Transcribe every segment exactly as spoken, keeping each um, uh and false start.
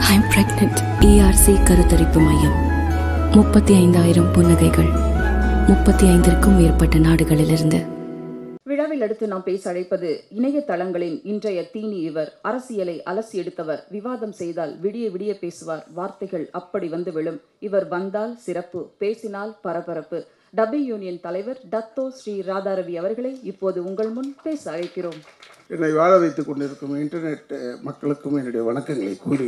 I'm pregnant. E R C கருத்தரிப்பு மையம். முப்பத்தி ஐந்தாயிரம் புன்னகைகள். முப்பத்தி ஐந்திற்கும் மேற்பட்ட நாடுகளிலிருந்து. விழாவில் அடுத்து நாம் பேச அழைப்பது இணையதளங்களின் இன்றைய தீனி இவர். அரசியலை அலசி எடுத்தவர். விவாதம் செய்தால் விடிய விடிய பேசுவார். வார்த்தைகள் அப்படி வந்து விழும். இவர் வந்தால் சிறப்பு, பேசினால் பரபரப்பு. டப்பிங் யூனியன் தலைவர் டத்தோ ஸ்ரீ ராதாரவி அவர்களை இப்போது உங்கள் முன் பேச அழைக்கிறோம். என்னை வாழ வைத்துக் கொண்டிருக்கும் இன்டர்நெட் மக்களுக்கும் என்னுடைய வணக்கங்களை கூறி,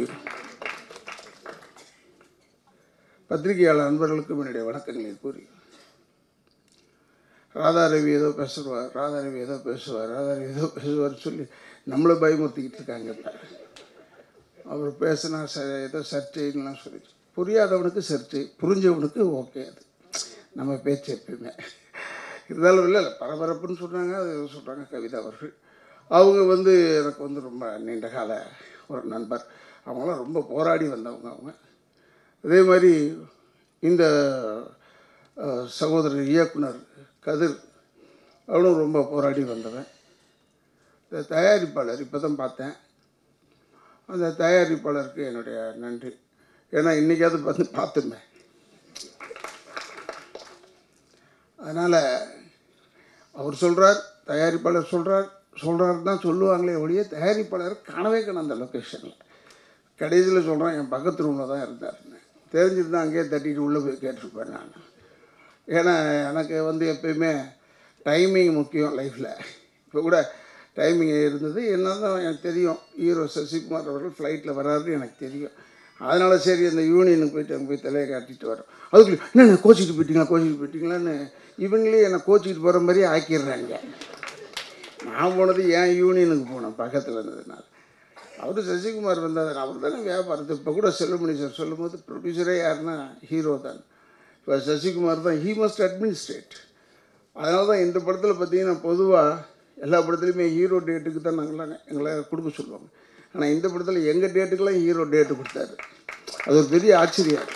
பத்திரிகையாளர் நண்பர்களுக்கும் என்னுடைய வணக்கங்களை கூறி, ராதாரவி ஏதோ பேசுவார், ராதாரவி ஏதோ பேசுவார், ராதாரவி ஏதோ பேசுவார் சொல்லி நம்மளை பயமுறுத்திக்கிட்டு இருக்காங்க. அவர் பேசினா ச ஏதோ சர்ச்சைலாம் சொல்லி, புரியாதவனுக்கு சர்ச்சை, புரிஞ்சவனுக்கு ஓகே. அது நம்ம பேச்சு எப்பயுமே இருந்தாலும் இல்லை இல்லை பரபரப்புன்னு சொல்கிறாங்க. அது சொல்கிறாங்க கவிதா அவர்கள். அவங்க வந்து எனக்கு வந்து ரொம்ப நீண்ட கால ஒரு நண்பர். அவங்களாம் ரொம்ப போராடி வந்தவங்க. அவங்க அதே மாதிரி இந்த சகோதரர் இயக்குனர் கதிர், அவனும் ரொம்ப போராடி வந்தவன். இந்த தயாரிப்பாளர் இப்போ தான் பார்த்தேன். அந்த தயாரிப்பாளருக்கு என்னுடைய நன்றி. ஏன்னா இன்றைக்காவது வந்து பார்த்துமே. அதனால் அவர் சொல்கிறார், தயாரிப்பாளர் சொல்கிறார் சொல்கிறாரு தான் சொல்லுவாங்களே ஒழிய தயாரிப்பாளர் காணவே காண அந்த லொக்கேஷனில். கடைசியில் சொல்கிறேன், என் பக்கத்து ரூமில் தான் இருந்தாருன்னு. தெரிஞ்சுட்டு தான் அங்கேயே தட்டிட்டு உள்ளே போய் கேட்டிருப்பேன் நான். ஏன்னா எனக்கு வந்து எப்பயுமே டைமிங் முக்கியம் லைஃப்பில். இப்போ கூட டைமிங் இருந்தது. என்ன தான் எனக்கு தெரியும், ஹீரோ சசிகுமார் அவர்கள் ஃப்ளைட்டில் வர்றாருன்னு எனக்கு தெரியும். அதனால் சரி அந்த யூனியனுக்கு போய்ட்டு அங்கே போய் தலையை காட்டிட்டு வரோம். அதுக்குள்ளே என்ன கோச்சிக்கிட்டு போயிட்டீங்களா கோச்சிக்கிட்டு போயிட்டீங்களான்னு இவங்களே என்னை கோச்சிக்கிட்டு போகிற மாதிரி ஆக்கிடுறாங்க. நான் போனது ஏன் யூனியனுக்கு போனேன் பக்கத்தில் இருந்ததுனால. அவர் சசிகுமார் வந்தார், அவர் தானே வியாபாரத்தை. இப்போ கூட செல்வமணி சார் சொல்லும் போது ப்ரொடியூசரே யாருன்னா ஹீரோ தான். இப்போ சசிகுமார் தான் ஹீ மஸ்ட் அட்மினிஸ்ட்ரேட். அதனால தான் இந்த படத்தில் பார்த்திங்கன்னா பொதுவாக எல்லா படத்துலையுமே ஹீரோ டேட்டுக்கு தான் நாங்களாம் எங்களை கொடுக்க சொல்லுவாங்க. ஆனால் இந்த படத்தில் எங்கள் டேட்டுக்கெல்லாம் ஹீரோ டேட்டு கொடுத்தாரு. அது ஒரு பெரிய ஆச்சரியம்.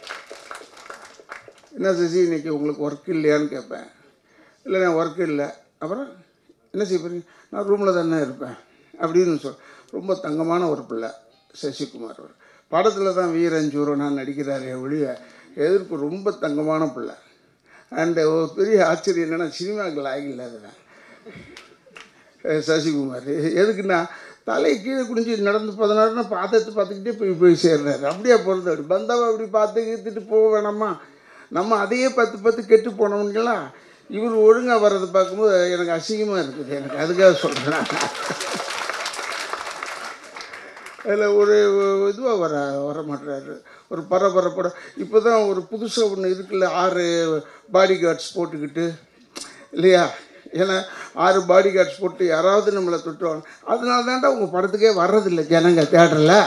என்ன சசி இன்றைக்கி உங்களுக்கு ஒர்க் இல்லையான்னு கேட்பேன். இல்லை நான் ஒர்க்கு இல்லை. அப்புறம் என்ன செய்ய போகிறீங்க? நான் ரூமில் தானே இருப்பேன் அப்படின்னு சொல். ரொம்ப தங்கமான ஒரு பிள்ளை சசிகுமார். அவர் படத்தில் தான் வீரஞ்சூரோ நான் நடிக்கிறாரே ஒழிய எதிர்ப்பு ரொம்ப தங்கமான பிள்ளை. அண்டு ஒரு பெரிய ஆச்சரியம் என்னென்னா சினிமாவுக்கு லாய்க்கு இல்லாதவன் சசிகுமார். எதுக்குன்னா தலை கீழே குடிஞ்சு நடந்து பதினாறுனா பார்த்துட்டு பார்த்துக்கிட்டே போய் போய் சேர்றாரு. அப்படியே போகிறது. அப்படி பந்தாவை அப்படி பார்த்து கீத்துட்டு போக வேணாமா, நம்ம அதையே பார்த்து பார்த்து கெட்டு போனவங்களா. இவர் ஒழுங்காக வர்றது பார்க்கும்போது எனக்கு அசிங்கமாக இருக்குது. எனக்கு அதுக்காக சொல்கிறேன். அதில் ஒரு இதுவாக வர வர மாட்டுறாரு. ஒரு பரபரப்போட இப்போ தான் ஒரு புதுசாக ஒன்று இருக்குல்ல, ஆறு பாடி கார்ட்ஸ் போட்டுக்கிட்டு இல்லையா. ஏன்னா ஆறு பாடி கார்ட்ஸ் போட்டு யாராவது நம்மளை தொட்டுவாங்க. அதனால தான்டா உங்கள் படத்துக்கே வர்றதில்லை ஜனங்க தேட்டரில்.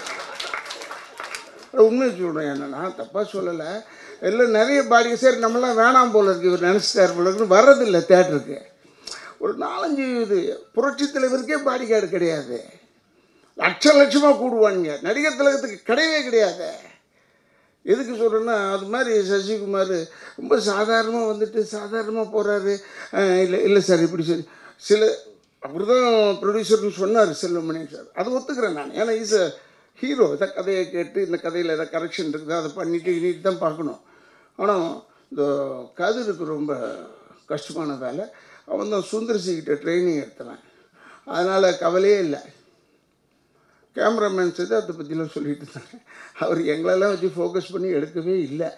உண்மையை சொல்கிறேன். என்னன்னா தப்பாக சொல்லலை. எல்லாம் நிறைய பாடி சரி நம்மளாம் வேணாம் போல இருக்குது, இவர் நினச்சிட்டார் போல இருக்குன்னு வர்றதில்லை தேட்டருக்கு. ஒரு நாலஞ்சு இது புரட்சி தலைவருக்கே பாடி கார்டு கிடையாது. லட்ச லட்சமாக கூடுவானுங்க. நடிகர் திலகத்துக்கு கிடையவே கிடையாது. எதுக்கு சொல்கிறேன்னா அது மாதிரி சசிகுமார் ரொம்ப சாதாரணமாக வந்துட்டு சாதாரணமாக போகிறாரு. இல்லை இல்லை சார் இப்படி சரி சில அவர் தான் ப்ரொடியூசர்னு சொன்னார் செல்வமணி சார். அதை ஒத்துக்கிறேன் நான். ஏன்னா இஸ் அ ஹீரோ. இதை கதையை கேட்டு இந்த கதையில் எதாவது கரெக்ஷன் இருக்குது அதை பண்ணிவிட்டு இனிட்டு தான் பார்க்கணும். ஆனால் இந்த கதிருக்கு ரொம்ப கஷ்டமான வேலை. அவன் தான் சுந்தர்சிக்கிட்ட ட்ரைனிங் எடுத்தவன். அதனால் கவலையே இல்லை. கேமராமேன்ஸ் இதை அதை பற்றிலாம் சொல்லிட்டு இருந்தாங்க. அவர் எங்களெல்லாம் வச்சு ஃபோக்கஸ் பண்ணி எடுக்கவே இல்லை.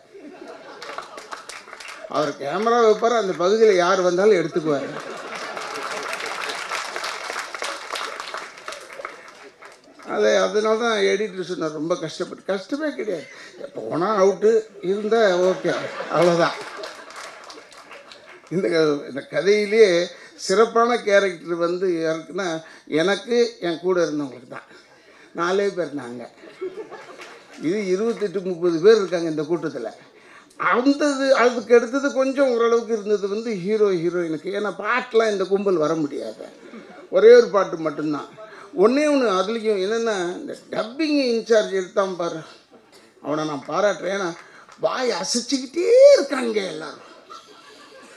அவர் கேமரா வைப்பார், அந்த பகுதியில் யார் வந்தாலும் எடுத்துக்குவார். அது அதனால தான் எடிட்டர் சொன்னார் ரொம்ப கஷ்டப்பட்டு. கஷ்டமே கிடையாது. போனால் அவுட்டு இருந்தால் ஓகே, அவ்வளோதான். இந்த இந்த கதையிலே சிறப்பான கேரக்டர் வந்து யாருக்குன்னா எனக்கு என் கூட இருந்தவங்களுக்கு தான். நாலே பேர் நாங்கள். இது இருபத்தெட்டு முப்பது பேர் இருக்காங்க இந்த கூட்டத்தில். அந்தது அதுக்கு எடுத்தது கொஞ்சம் ஓரளவுக்கு இருந்தது வந்து ஹீரோ ஹீரோயினுக்கு. ஏன்னா பாட்டெலாம் இந்த கும்பல் வர முடியாது. ஒரே ஒரு பாட்டு மட்டும்தான். ஒன்றே ஒன்று அதுலேயும் என்னென்னா இந்த டப்பிங் இன்சார்ஜ் எடுத்தான் பாரு, அவனை நான் பாராட்டுறேன். ஏன்னா வாய் அசைச்சிக்கிட்டே இருக்காங்க எல்லோரும்.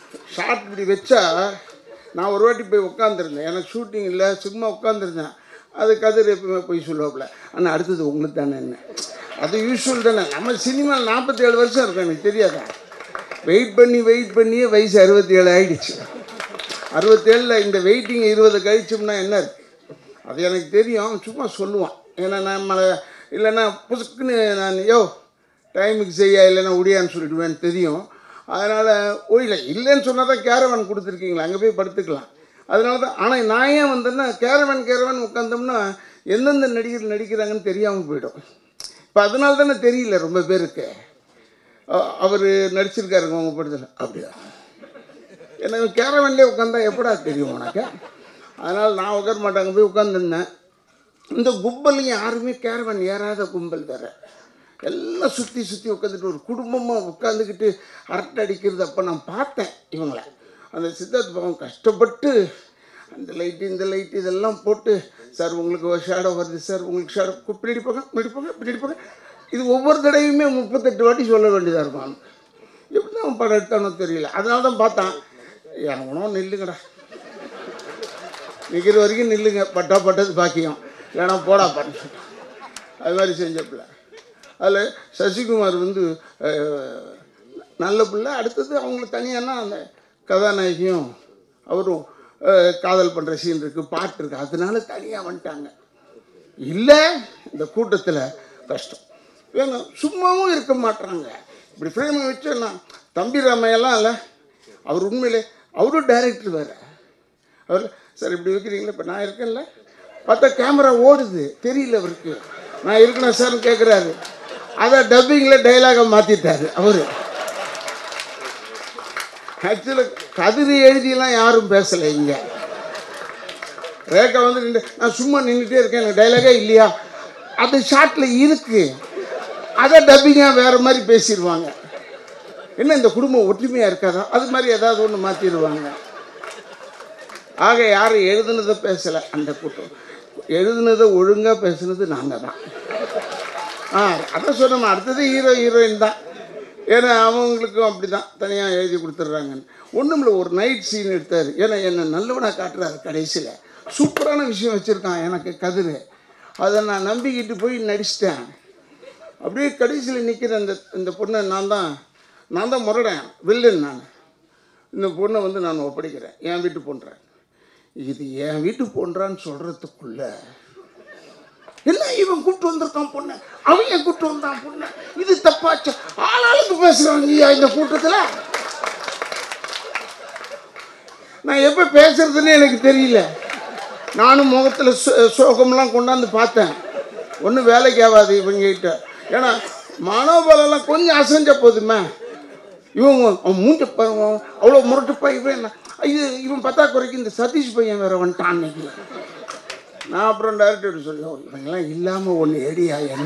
ஷார்ட் இப்படி வச்சா நான் ஒரு வாட்டி போய் உட்காந்துருந்தேன். எனக்கு ஷூட்டிங் இல்லை, சும்மா உட்காந்துருந்தேன். அது கதிர் எப்பவுமே போய் சொல்லுவாப்புல, ஆனால் அடுத்தது உங்களுக்கு தானே என்ன, அது யூஸ்வல் தானே. நம்ம சினிமாவில் நாற்பத்தி ஏழு வருஷம் இருக்கும், எனக்கு தெரியாதா? வெயிட் பண்ணி வெயிட் பண்ணியே வயசு அறுபத்தி ஏழு ஆகிடுச்சு. அறுபத்தேழில் இந்த வெயிட்டிங் இருபது கழிச்சோம்னா என்ன இருக்குது, அது எனக்கு தெரியும். சும்மா சொல்லுவான், ஏன்னா நம்மளை இல்லைன்னா புதுக்குன்னு நான் யோ டைமுக்கு செய்யா இல்லைன்னா உடியான்னு சொல்லிவிடுவேன்னு தெரியும். அதனால் ஓயில இல்லைன்னு சொன்னால் தான் கேரவன் கொடுத்துருக்கீங்களா, அங்கே போய் படுத்துக்கலாம். அதனால தான். ஆனால் நான் ஏன் வந்தேன்னா கேரவன் கேரவன் உட்காந்தோம்னா எந்தெந்த நடிகர் நடிக்கிறாங்கன்னு தெரியாமல் போயிடும். இப்போ அதனால தானே தெரியல ரொம்ப பேருக்கு. அவர் நடிச்சிருக்காருங்க உங்கள் படத்தில், அப்படியா? எனக்கு கேரவன்லேயே உட்காந்தா எப்படா தெரியும் உனக்கு? அதனால் நான் உட்கார மாட்டாங்க, போய் உட்காந்துருந்தேன். இந்த கும்பலையும் யாருமே கேரவன் ஏறாத கும்பல் வேறு, எல்லாம் சுற்றி சுற்றி உட்காந்துட்டு ஒரு குடும்பமாக உட்காந்துக்கிட்டு அரட்டை அடிக்கிறது. அப்போ நான் பார்த்தேன் இவங்களை, அந்த சித்தார்த் பவன் கஷ்டப்பட்டு அந்த லைட்டு இந்த லைட்டு இதெல்லாம் போட்டு, சார் உங்களுக்கு ஒரு ஷேடோ வருது சார், உங்களுக்கு ஷேடோ பின்னாடி போங்க பின்னாடி போங்க பின்னாடி போங்க. இது ஒவ்வொரு தடவையுமே முப்பத்தெட்டு வாட்டி சொல்ல வேண்டியதாக இருக்கும். எப்படி தான் படம் எடுத்தானோ தெரியல. அதனால தான் பார்த்தான், எனக்கு உணவு நில்லுங்கடா, நிற்கிற வரைக்கும் நில்லுங்க, பட்டா பட்டது பாக்கியம், இல்லைனா போடா பண்ண. அது மாதிரி செஞ்சப்பில்ல. அதில் சசிகுமார் வந்து நல்ல பிள்ளை. அடுத்தது அவங்கள தனியானா அந்த கதாநாயகியும் அவரும் காதல் பண்ணுற சீன் இருக்குது, பாட்டு இருக்குது, அதனால தனியாக வந்துட்டாங்க. இல்லை இந்த கூட்டத்தில் கஷ்டம் வேணும், சும்மாவும் இருக்க மாட்டுறாங்க. இப்படி ஃப்ரேமை வச்சோன்னா தம்பி ராமையெல்லாம் இல்லை, அவர் உண்மையிலே அவரும் டைரக்டர் வேறு. அவர் சார் இப்படி வைக்கிறீங்களா, இப்போ நான் இருக்கேன்ல, பார்த்தா கேமரா ஓடுது தெரியல அவருக்கு, நான் இருக்கணும் சார்னு கேட்குறாரு. அதை டப்பிங்கில் டைலாகை மாற்றிட்டாரு அவர். ஆக்சுவலாக கதிரி எழுதியெல்லாம் யாரும் பேசலை இங்கே. ரேகா வந்து நின்று நான் சும்மா நின்றுட்டே இருக்கேன், எனக்கு டைலாகே இல்லையா, அது ஷார்ட்டில் இருக்குது, அதை டப்பிங்காக வேறு மாதிரி பேசிடுவாங்க. என்ன இந்த குடும்பம் ஒற்றுமையாக இருக்காதா, அது மாதிரி ஏதாவது ஒன்று மாற்றிடுவாங்க. ஆக யாரும் எழுதுனதை பேசலை, அந்த கூட்டம் எழுதுனதை ஒழுங்காக பேசுனது நாங்கள் தான். ஆ அதான் சொன்னோம், அடுத்தது ஹீரோ ஹீரோயின் தான். ஏன்னா அவங்களுக்கும் அப்படி தான் தனியாக எழுதி கொடுத்துட்றாங்கன்னு. ஒன்றும் இல்லை, ஒரு நைட் சீன் எடுத்தார். ஏன்னா என்னை நல்லவனாக காட்டுறாரு கடைசியில். சூப்பரான விஷயம் வச்சுருக்கான் எனக்கு கதிர், அதை நான் நம்பிக்கிட்டு போய் நடிச்சிட்டேன். அப்படியே கடைசியில் நிற்கிற அந்த இந்த பொண்ணை நான் தான் நான் தான் முரடேன் வில்லன். நான் இந்த பொண்ணை வந்து நான் ஒப்படைக்கிறேன், என் வீட்டு போன்றேன். இது என் வீட்டு போன்றான்னு சொல்கிறதுக்குள்ள இல்லை, இவன் கூப்பிட்டு வந்திருக்கான் பொண்ணு, அவங்க கூப்பிட்டு வந்தான் பொண்ணு, இது தப்பாச்சு. ஆளாளுக்கு பேசுகிறாங்க இந்த கூட்டத்தில். நான் எப்போ பேசுறதுன்னு எனக்கு தெரியல. நானும் முகத்தில் சோகம்லாம் கொண்டாந்து பார்த்தேன், ஒன்றும் வேலைக்கு ஆகாது இவங்ககிட்ட. ஏன்னா மனோபலம்லாம் கொஞ்சம் அசைஞ்ச போதுமே, இவங்க அவன் மூஞ்ச அவ்வளோ முரட்டுப்பா. இவன் இது இவன் பத்தாக்குறைக்கு இந்த சதீஷ் பையன் வேற வந்துட்டான் அன்னைக்கு. நான் அப்புறம் டைரக்டர் சொல்லி, இவங்கெல்லாம் இல்லாமல் ஒன்று ஏடியா என்ன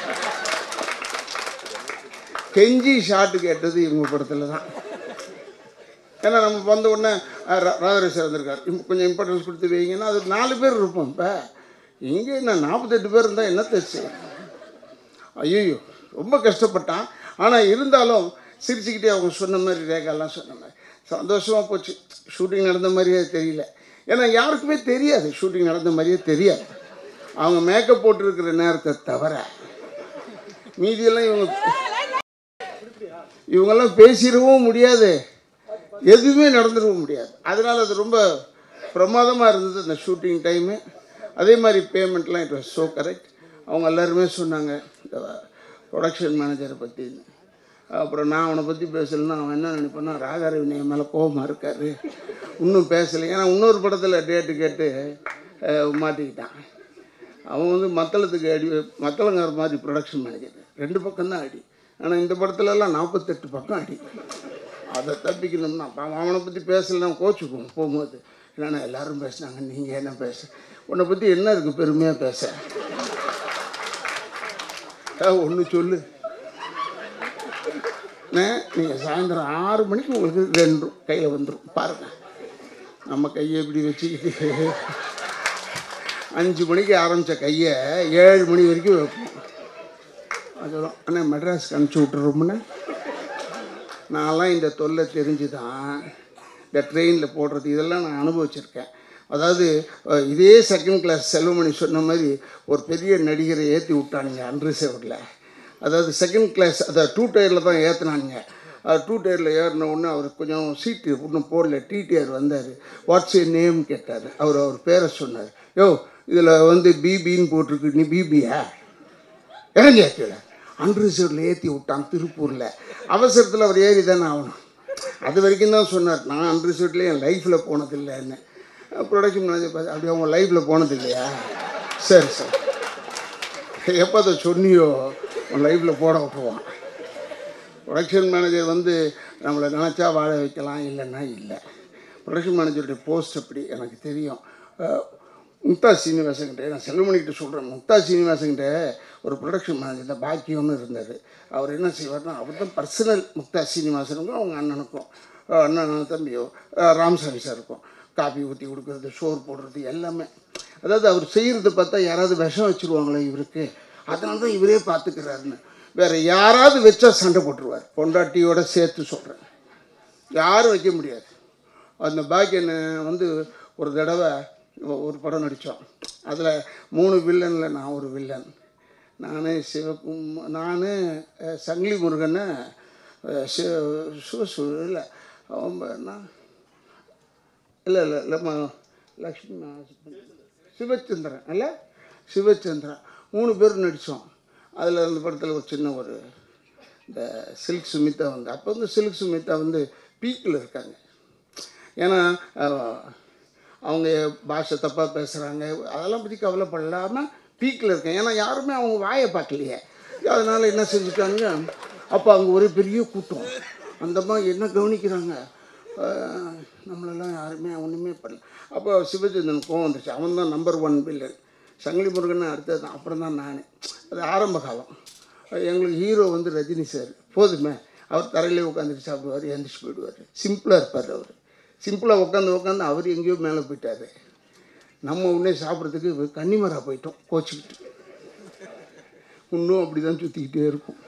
கெஞ்சி ஷாட்டு கேட்டது இவங்க படத்தில் தான். ஏன்னா நம்ம வந்த உடனே ராதாரேஷர் வந்திருக்கார், கொஞ்சம் இம்பார்ட்டன்ஸ் கொடுத்து வைங்கன்னா அது நாலு பேர் இருப்போம். இப்போ இங்கே என்ன நாற்பத்தெட்டு பேர் இருந்தால் என்ன தச்சு. ஐயோ ரொம்ப கஷ்டப்பட்டான். ஆனால் இருந்தாலும் சிரிச்சுக்கிட்டே அவங்க சொன்ன மாதிரி, ரேகாலாம் சொன்ன மாதிரி சந்தோஷமாக போச்சு. ஷூட்டிங் நடந்த மாதிரியே தெரியல, ஏன்னா யாருக்குமே தெரியாது ஷூட்டிங் நடந்த மாதிரியே தெரியாது. அவங்க மேக்கப் போட்டிருக்கிற நேரத்தை தவிர மீதியெல்லாம் இவங்க இவங்கெல்லாம் பேசிடவும் முடியாது, எதுவுமே நடந்துடவும் முடியாது. அதனால் அது ரொம்ப பிரமாதமாக இருந்தது அந்த ஷூட்டிங் டைமு. அதே மாதிரி பேமெண்ட்லாம் இட் வாஸ் ஸோ கரெக்ட். அவங்க எல்லாருமே சொன்னாங்க இந்த ப்ரொடக்ஷன் மேனேஜரை பற்றி. அப்புறம் நான் அவனை பற்றி பேசலைன்னா அவன் என்ன நினைப்பான்னா, ராதாரவி என் மேலே கோபமாக இருக்கார், இன்னும் பேசலை. ஏன்னா இன்னொரு படத்தில் டேட்டு கேட்டு மாட்டிக்கிட்டான். அவன் வந்து மத்தளத்துக்கு அடி, மத்தளங்கிற மாதிரி ப்ரொடக்ஷன் மேனேஜர், ரெண்டு பக்கம்தான் அடி. ஆனால் இந்த படத்துலலாம் நாற்பத்தெட்டு பக்கம் அடி. அதை தப்பிக்கணும்னா அவனை பற்றி பேசலைன்னா கோச்சுக்குவோம் போகும்போது. இல்லைன்னா எல்லோரும் பேசினாங்க, நீங்கள் என்ன பேச, உன்னை பற்றி என்ன இருக்குது பெருமையாக பேச, ஒன்று சொல்லு. நீங்கள் சாயந்தரம் ஆறு மணிக்கு உங்களுக்கு ரெண்டு கையில் வந்துடும் பாருங்கள். நம்ம கையை இப்படி வச்சுக்கிட்டு அஞ்சு மணிக்கு ஆரம்பித்த கையை ஏழு மணி வரைக்கும் வைப்போம். அதெல்லாம் ஆனால் மெட்ராஸ்க்கு அனுப்பிச்சி விட்டுறோம்னா, நான்லாம் இந்த தொல்லை தெரிஞ்சு தான் இந்த ட்ரெயினில் போடுறது இதெல்லாம் நான் அனுபவிச்சிருக்கேன். அதாவது இதே செகண்ட் கிளாஸ் செல்வமணி சொன்ன மாதிரி ஒரு பெரிய நடிகரை ஏற்றி விட்டானுங்க அன்ரிசர்வ்டில். அதாவது செகண்ட் கிளாஸ் அதாவது டூ டயரில் தான் ஏற்றினானுங்க. அது டூ டயரில் ஏறின உடனே அவர் கொஞ்சம் சீட்டு இன்னும் போடல. டிடிஆர் வந்தார். வாட்ஸ் ஏ நேம் கேட்டார். அவர் அவர் பேரை சொன்னார். யோ இதில் வந்து பிபின்னு போட்டிருக்கு, நீ பிபியா இறங்கி ஏற்றல. அன்ரிசர்வ்டில் ஏற்றி விட்டான் திருப்பூரில். அவசரத்தில் அவர் ஏறி தானே ஆகணும். அது வரைக்கும் தான் சொன்னார், நான் அன்ரிசர்வ்டில் என் லைஃப்பில் போனதில்லைன்னு. ப்ரொடக்ஷன் மேனேஜர் பார்த்து, அப்படி அவங்க லைஃப்பில் போனது இல்லையா? சரி சார், எப்போ அதை சொன்னியோ உன் லைஃப்பில் போட விட்டுருவான். ப்ரொடக்ஷன் மேனேஜர் வந்து நம்மளை நினச்சா வாழ வைக்கலாம், இல்லைன்னா இல்லை. ப்ரொடக்ஷன் மேனேஜருடைய போஸ்ட் அப்படி எனக்கு தெரியும். முக்தா சீனிவாசன்கிட்ட நான் செல்வமணிக்கிட்ட சொல்கிறேன், முக்தா சீனிவாசன்கிட்ட ஒரு ப்ரொடக்ஷன் மேனேஜர் தான் பாக்கியம்னு இருந்தார். அவர் என்ன செய்வார்னா, அவர் தான் பர்சனல் முக்தா சீனிவாசனுக்கும் அவங்க அண்ணனுக்கும் அண்ணன் தம்பியோ ராமசாமி சாருக்கும் காஃபி ஊற்றி கொடுக்குறது, சோறு போடுறது எல்லாமே. அதாவது அவர் செய்கிறது பார்த்தா யாராவது விஷம் வச்சுருவாங்களே இவருக்கு, அதனால தான் இவரே பார்த்துக்கிறாருன்னு. வேறு யாராவது வச்சா சண்டை போட்டுருவார். பொண்டாட்டியோட சேர்த்து சொல்கிறேன், யாரும் வைக்க முடியாது. அந்த பாக்கியனை வந்து ஒரு தடவை ஒரு படம் நடித்தோம். அதில் மூணு வில்லனில் நான் ஒரு வில்லன். நான் சிவக்கும் நான் சங்கிலி முருகனை சிவ இல்லை அவன் இல்லை இல்லை இல்லைம்மா லக்ஷ்மி சிவச்சந்திரன் இல்லை சிவச்சந்திரன் மூணு பேர் நடித்தோம். அதில் அந்த படத்தில் ஒரு சின்ன ஒரு இந்த சில்க் சுமிதா வந்து அப்போ வந்து சில்க் சுமிதா வந்து பீக்கில் இருக்காங்க. ஏன்னா அவங்க பாஷை தப்பாக பேசுகிறாங்க, அதெல்லாம் பற்றி கவலைப்படலாமல் பீக்கில் இருக்கேன். ஏன்னா யாருமே அவங்க வாயை பார்க்கலையே. அதனால் என்ன செஞ்சுட்டாங்க, அப்போ அங்கே ஒரு பெரிய கூட்டம். அந்த மாதிரி என்ன கவனிக்கிறாங்க, நம்மளெல்லாம் யாருமே ஒன்றுமே பண்ணல. அப்போ சிவச்சந்திரன் கோவம் வந்துச்சு. அவன் தான் நம்பர் ஒன் வில்லன். சங்கிலி முருகன் அடுத்தது தான், அப்புறம் தான் நான். அது ஆரம்ப காலம். எங்களுக்கு ஹீரோ வந்து ரஜினி சார். போதுமே, அவர் தரையிலே உட்காந்துட்டு சாப்பிடுவார், எழுந்திரிச்சு போயிடுவார். சிம்பிளாக இருப்பார் அவர். சிம்பிளாக உட்காந்து உட்காந்து அவர் எங்கேயோ மேலே போயிட்டார். நம்ம உடனே சாப்பிட்றதுக்கு கன்னிமரா போயிட்டோம் கோச்சிக்கிட்டு. இன்னும் அப்படி தான் சுற்றிக்கிட்டே இருக்கும்.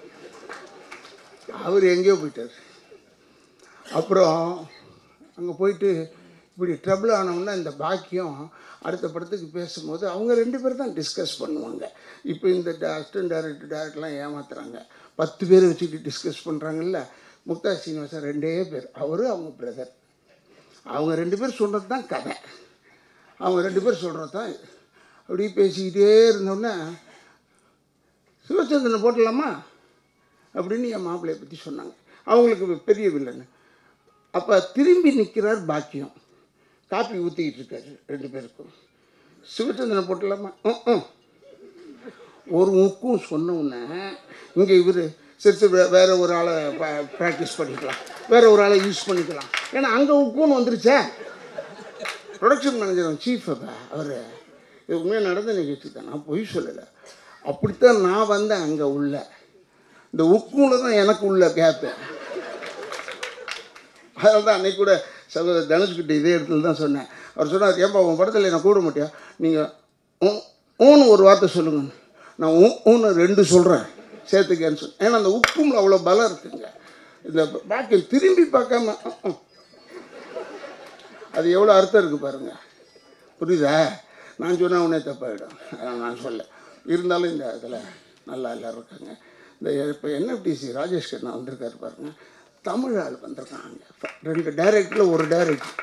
அவர் எங்கேயோ போயிட்டார். அப்புறம் அங்கே போயிட்டு இப்படி ட்ரபிள் ஆனவுன்னா இந்த பாக்கியம் அடுத்த படத்துக்கு பேசும்போது அவங்க ரெண்டு பேர் தான் டிஸ்கஸ் பண்ணுவாங்க. இப்போ இந்த அசிஸ்டன்ட் டைரக்டர் டேரக்டர்லாம் ஏமாத்துறாங்க. பத்து பேர் வச்சுக்கிட்டு டிஸ்கஸ் பண்ணுறாங்கல்ல. முக்தா சீனிவாசன் ரெண்டே பேர், அவர் அவங்க பிரதர். அவங்க ரெண்டு பேர் சொல்கிறது தான் கதை. அவங்க ரெண்டு பேர் சொல்கிறது தான். அப்படி பேசிக்கிட்டே இருந்தோடனே சிவச்சந்திரனை போட்டலாமா அப்படின்னு என் மாப்பிள்ளையை பற்றி சொன்னாங்க. அவங்களுக்கு பெரிய வில்லன்னு. அப்போ திரும்பி நிற்கிறார் பாக்கியம், காப்பி ஊற்றிக்கிட்டு இருக்காரு ரெண்டு பேருக்கும். சிவச்சந்திரனை போட்டலாமா? ம் ஒரு முக்கும் சொன்ன உடனே இங்கே இவர் சரி சரி வே வேறு ஒரு ஆளை ப்ராக்டிஸ் பண்ணிக்கலாம், வேறு ஒரு ஆளை யூஸ் பண்ணிக்கலாம். ஏன்னா அங்கே உக்குன்னு வந்துருச்சே. ப்ரொடக்ஷன் மேனேஜர் சீஃப் அப்போ அவர் இது உண்மையாக நடந்த நிகழ்ச்சி தான், நான் பொய் சொல்லலை. அப்படித்தான் நான் வந்தேன் அங்கே உள்ள. இந்த உக்குல தான் எனக்கு உள்ள கேப்பு. அதனால தான் அன்றைக்கி கூட சகோதரர் தனுஷ்கிட்ட இதே இடத்துல தான் சொன்னேன். அவர் சொன்னார், ஏன்பா உன் படத்தில் என்ன கூட மாட்டியா, நீங்கள் ஊன்னு ஒரு வார்த்தை சொல்லுங்க, நான் ஊ ஊன்னு ரெண்டு சொல்கிறேன் சேர்த்துக்கேன்னு சொன்னேன். ஏன்னா அந்த உப்புமில் அவ்வளோ பலம் இருக்குங்க. இந்த பாக்கி திரும்பி பார்க்காம அது எவ்வளோ அர்த்தம் இருக்குது பாருங்கள். புரியுதா? நான் சொன்னால் உடனே தப்பாகிடும், அதான் நான் சொல்ல. இருந்தாலும் இந்த இதில் நல்லா எல்லோரும் இருக்காங்க. இந்த இப்போ என்எஃப்டிசி ராஜேஷ் கண்ணா வந்திருக்காரு பாருங்கள், தமிழ் ஆள் வந்திருக்காங்க. ரெண்டு டைரக்டரில் ஒரு டைரக்டர்.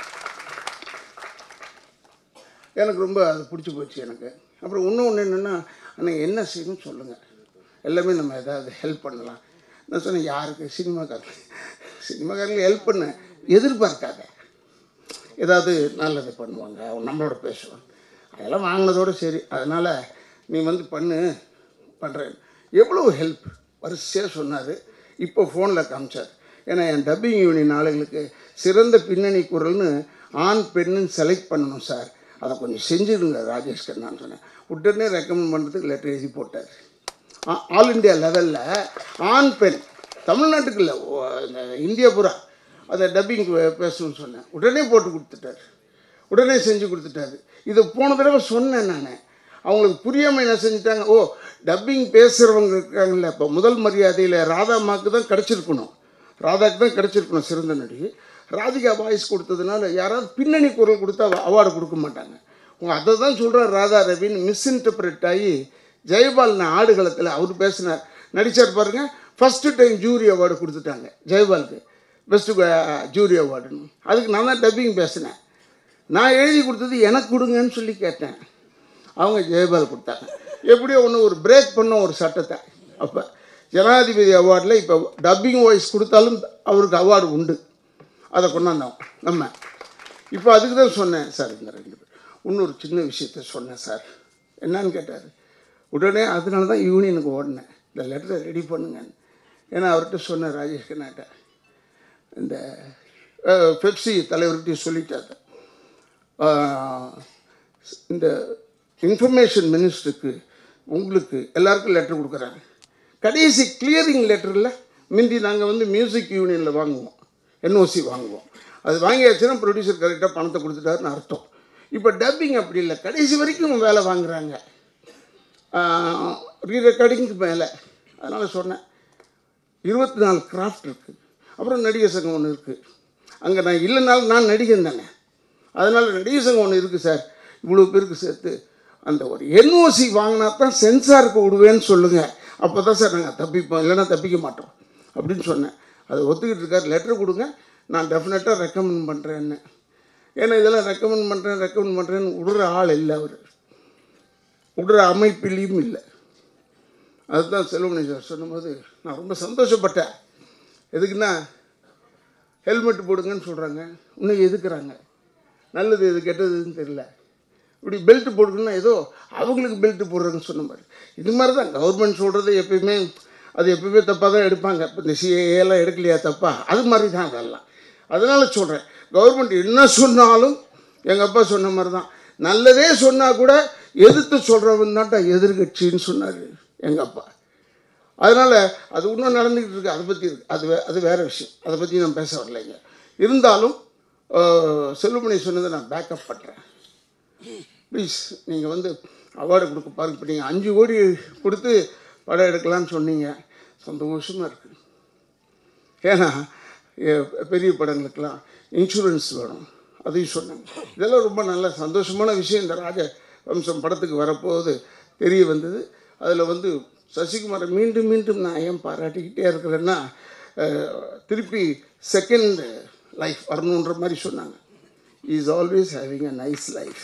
எனக்கு ரொம்ப அது பிடிச்சி போச்சு எனக்கு. அப்புறம் இன்னொன்று என்னென்னா, அன்றைக்கி என்ன செய்யணும்னு சொல்லுங்கள், எல்லாமே நம்ம எதாவது ஹெல்ப் பண்ணலாம். நான் சொன்னேன், யாருக்கு? சினிமாக்காரங்க. சினிமாக்காரங்க ஹெல்ப் பண்ண எதிர்பார்க்காத, ஏதாவது நல்லது பண்ணுவாங்க, நம்மளோட பேசுவாங்க. அதெல்லாம் வாங்கினதோடு சரி. அதனால் நீ வந்து பண்ணு பண்ணுறேன். எவ்வளோ ஹெல்ப் வரிசையாக சொன்னார். இப்போ ஃபோனில் காமிச்சார். ஏன்னா என் டப்பிங் யூனியன் ஆளுங்களுக்கு சிறந்த பின்னணி குரல்னு ஆண் பெண்ணுன்னு செலக்ட் பண்ணணும் சார், அதை கொஞ்சம் செஞ்சுடுங்க ராஜேஷ் கண்ணான்னு சொன்னேன். உடனே ரெக்கமெண்ட் பண்ணுறதுக்கு லெட்டர் எழுதி போட்டார். ஆல் இண்டியா லெவலில் ஆண் பெண், தமிழ்நாட்டுக்கு இல்லை இந்தியா பூரா அதை டப்பிங் பேசணும்னு சொன்னேன். உடனே போட்டு கொடுத்துட்டார், உடனே செஞ்சு கொடுத்துட்டாரு. இதை போன தடவை சொன்னேன் நான். அவங்களுக்கு புரியாமல் என்ன செஞ்சுட்டாங்க, ஓ டப்பிங் பேசுகிறவங்க இருக்காங்கல்ல, இப்போ முதல் மரியாதையில் ராதாமாவுக்கு தான் கிடச்சிருக்கணும், ராதாக்கு தான் கிடச்சிருக்கணும் சிறந்த நடிகை. ராதிகா வாய்ஸ் கொடுத்ததுனால யாராவது பின்னணி குரல் கொடுத்தா அவார்டு கொடுக்க மாட்டாங்க. உங்க அதை தான் சொல்கிறார் ராதா ரவின்னு மிஸ்இன்டர்பிரட் ஆகி ஜெயபால் நான் ஆடுகளத்தில் அவர் பேசினார், நடிச்சார் பாருங்க. ஃபஸ்ட்டு டைம் ஜூரி அவார்டு கொடுத்துட்டாங்க ஜெயபாலுக்கு, பெஸ்ட்டு ஜூரி அவார்டுன்னு. அதுக்கு நான் தான் டப்பிங் பேசினேன். நான் எழுதி கொடுத்தது எனக்கு கொடுங்கன்னு சொல்லி கேட்டேன், அவங்க ஜெயபால் கொடுத்தாங்க. எப்படியோ ஒன்று ஒரு பிரேக் பண்ண ஒரு சட்டத்தை. அப்போ ஜனாதிபதி அவார்டில் இப்போ டப்பிங் வாய்ஸ் கொடுத்தாலும் அவருக்கு அவார்டு உண்டு, அதை கொண்டாந்தோம் நம்ம. இப்போ அதுக்கு தான் சொன்னேன் சார், இந்த ரெண்டு பேர் இன்னொரு சின்ன விஷயத்த சொன்னேன் சார். என்னான்னு கேட்டார். உடனே அதனால தான் யூனியனுக்கு ஓடினேன், இந்த லெட்டரை ரெடி பண்ணுங்கன்னு. ஏன்னா அவர்கிட்ட சொன்னேன், ராஜேஷ் கண்ணாட்ட இந்த பெப்சி தலைவர்கிட்டையும் சொல்லிட்டாரு, இந்த இன்ஃபர்மேஷன் மினிஸ்டருக்கு உங்களுக்கு எல்லாருக்கும் லெட்டர் கொடுக்குறாங்க. கடைசி கிளியரிங் லெட்டரில் முந்தி நாங்கள் வந்து மியூசிக் யூனியனில் வாங்குவோம், என்ஓசி வாங்குவோம். அது வாங்கியாச்சுன்னா ப்ரொடியூசர் கரெக்டாக பணத்தை கொடுத்துட்டாருன்னு அர்த்தம். இப்போ டப்பிங் அப்படி இல்லை, கடைசி வரைக்கும் வேலை வாங்குகிறாங்க, ரீ ரெக்கார்டிங்க்கு மேலே. அதனால் சொன்னேன், இருபத்தி நாலு கிராஃப்ட் இருக்குது, அப்புறம் நடிகர் சங்கம் ஒன்று இருக்குது. அங்கே நான் இல்லைனாலும் நான் நடிகன் தானே, அதனால் நடிகர் சங்கம் ஒன்று இருக்குது சார், இவ்வளோ பேருக்கு சேர்த்து அந்த ஒரு என்ஓசி வாங்கினா தான் சென்சாருக்கு விடுவேன்னு சொல்லுங்கள், அப்போ தான் சார் நாங்கள் தப்பிப்போம், இல்லைன்னா தப்பிக்க மாட்டோம் அப்படின்னு சொன்னேன். அதை ஒத்துக்கிட்டு இருக்கார். லெட்டர் கொடுங்க, நான் டெஃபினட்டாக ரெக்கமெண்ட் பண்ணுறேன்னு. ஏன்னா இதெல்லாம் ரெக்கமெண்ட் பண்ணுறேன் ரெக்கமெண்ட் பண்ணுறேன்னு விடுற ஆள் இல்லை, அவர் விடுற அமைப்பிலையும் இல்லை. அதுதான் செல்வமணி சார் சொன்னபோது நான் ரொம்ப சந்தோஷப்பட்டேன். எதுக்குன்னா ஹெல்மெட் போடுங்கன்னு சொல்கிறாங்க, இன்னும் எதுக்குறாங்க, நல்லது எது கெட்டதுன்னு தெரியல. இப்படி பெல்ட்டு போடுங்கன்னா ஏதோ அவங்களுக்கு பெல்ட்டு போடுறதுன்னு சொன்ன மாதிரி. இது மாதிரி தான் கவர்மெண்ட் சொல்கிறது எப்பயுமே அது எப்பயுமே தப்பாக தான் எடுப்பாங்க. இப்போ இந்த சிஏஏலாம் எடுக்கலையா தப்பா, அது மாதிரி தான் அதெல்லாம். அதனால் சொல்கிறேன், கவர்மெண்ட் என்ன சொன்னாலும் எங்கள் அப்பா சொன்ன மாதிரி தான், நல்லதே சொன்னால் கூட எதிர்த்து சொல்கிறவன் தான்ட்டா எதிர்கட்சின்னு சொன்னார் எங்கள் அப்பா. அதனால் அது இன்னும் நடந்துக்கிட்டு இருக்குது, அதை பற்றி இருக்குது, அது வே அது வேறு விஷயம், அதை பற்றி நான் பேச வரலைங்க. இருந்தாலும் செல்வமணி சொன்னதை நான் பேக்கப் பண்ணுறேன். ப்ளீஸ் நீங்கள் வந்து அவார்டு கொடுக்க பாருங்க. இப்போ நீங்கள் அஞ்சு கோடி கொடுத்து படம் எடுக்கலான்னு சொன்னீங்க, சந்தோஷமாக இருக்குது. ஏன்னா பெரிய படங்களுக்கெல்லாம் இன்சூரன்ஸ் வேணும், அதையும் சொன்னாங்க. இதெல்லாம் ரொம்ப நல்ல சந்தோஷமான விஷயம். இந்த ராஜ வம்சம் படத்துக்கு வரப்போது தெரிய வந்தது. அதில் வந்து சசிகுமாரை மீண்டும் மீண்டும் நான் ஏன் பாராட்டிக்கிட்டே இருக்கிறேன்னா, திருப்பி செகண்ட் லைஃப் வரணுன்ற மாதிரி சொன்னாங்க. Is always having a nice life.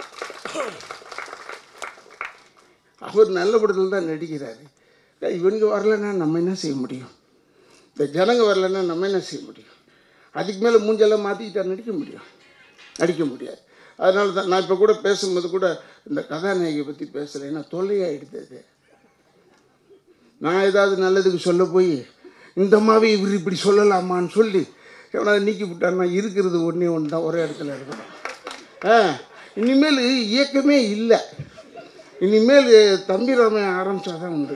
அவர் நல்ல படத்தில் தான் நடிக்கிறாரு. இவனுக்கு வரலைன்னா நம்ம என்ன செய்ய முடியும், இந்த ஜனங்க வரலைன்னா நம்ம என்ன செய்ய முடியும், அதுக்கு மேலே மூஞ்செல்லாம் மாற்றிக்கிட்டா நடிக்க முடியும், நடிக்க முடியாது. அதனால தான் நான் இப்போ கூட பேசும்போது கூட இந்த கதாநாயகியை பற்றி பேசுகிறேன், ஏன்னா தொல்லையாகிடுது. நான் ஏதாவது நல்லதுக்கு சொல்ல போய் இந்த மாதிரி இவர் இப்படி சொல்லலாமான்னு சொல்லி எவனாவது நீக்கி விட்டான்னா இருக்கிறது ஒன்றே ஒன்று தான், ஒரே இடத்துல இருக்கணும். ஆ இனிமேல் இயக்கமே இல்லை, இனிமேல் தம்பிராமையை ஆரம்பித்தா தான் உண்டு.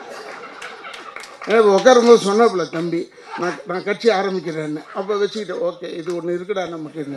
ஏன்னா உட்காரும்போது சொன்னாப்புல தம்பி நான் நான் கட்சி ஆரம்பிக்கிறேன்னு, அப்போ வச்சுக்கிட்டேன், ஓகே இது ஒன்று இருக்குடா நமக்குன்னு.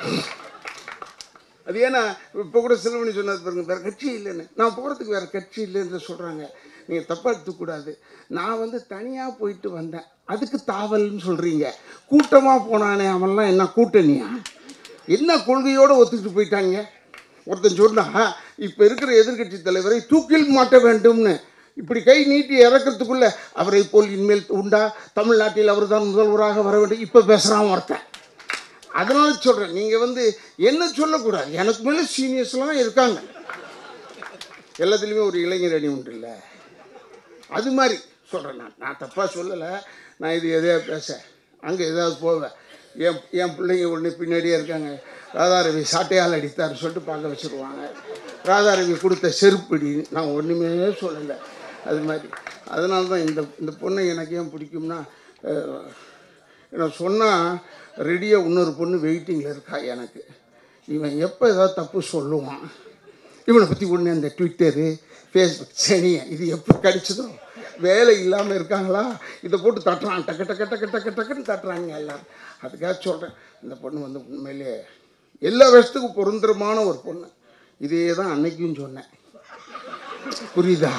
அது ஏன்னா இப்போ கூட செல்வமணி சொன்னது பாருங்க, வேறு கட்சி இல்லைன்னு. நான் போகிறதுக்கு வேறு கட்சி இல்லைன்னு சொல்கிறாங்க, நீங்கள் தப்பாக எடுத்துக்கூடாது. நான் வந்து தனியாக போயிட்டு வந்தேன், அதுக்கு தாவல்னு சொல்கிறீங்க. கூட்டமாக போனானே அவன்லாம் என்ன கூட்டணியா, என்ன கொள்கையோடு ஒத்துக்கிட்டு போயிட்டாங்க. ஒருத்தன் சொன்னால் இப்போ இருக்கிற எதிர்கட்சி தலைவரை தூக்கில் மாட்ட வேண்டும்னு இப்படி கை நீட்டி இறக்கிறதுக்குள்ளே அவரை போல் இனிமேல் உண்டா, தமிழ்நாட்டில் அவர் தான் முதல்வராக வர வேண்டும் இப்போ பேசுகிறான் ஒருத்தன். அதனால சொல்கிறேன், நீங்கள் வந்து என்ன சொல்லக்கூடாது, எனக்கு மேலே சீனியர்ஸ்லாம் இருக்காங்க, எல்லாத்துலேயுமே ஒரு இளைஞர் அணி உண்டு இல்லை, அது மாதிரி சொல்கிறேன். நான் நான் தப்பாக சொல்லலை, நான் இது எதையாக பேச அங்கே ஏதாவது போவேன். என் என் பிள்ளைங்க ஒன்று பின்னாடியே இருக்காங்க, ராதாரவி சாட்டையால் அடித்தார் சொல்லிட்டு பார்க்க வச்சுருவாங்க, ராதாரவி கொடுத்த செருப்படி, நான் ஒன்றுமே சொல்லலை அது மாதிரி. அதனால தான் இந்த இந்த பொண்ணை எனக்கு ஏன் பிடிக்கும்னா, நான் சொன்னால் ரெடியாக இன்னொரு பொண்ணு வெயிட்டிங்கில் இருக்கா எனக்கு. இவன் எப்போ ஏதாவது தப்பு சொல்லுவான், இவனை பற்றி ஒன்று அந்த ட்விட்டரு ஃபேஸ்புக் சனியை இது எப்போ கடிச்சதோ, வேலை இல்லாமல் இருக்காங்களா இதை போட்டு தட்டுறான், டக்கு டக்கு டக்கு டக்கு டக்குன்னு தட்டுறாங்க எல்லோரும். அதுக்காக சொல்கிறேன், இந்த பொண்ணு வந்து உண்மையிலே எல்லா வருஷத்துக்கும் பொருந்தரமான ஒரு பொண்ணு. இதே தான் அன்னைக்கும் சொன்னேன், புரியுதா?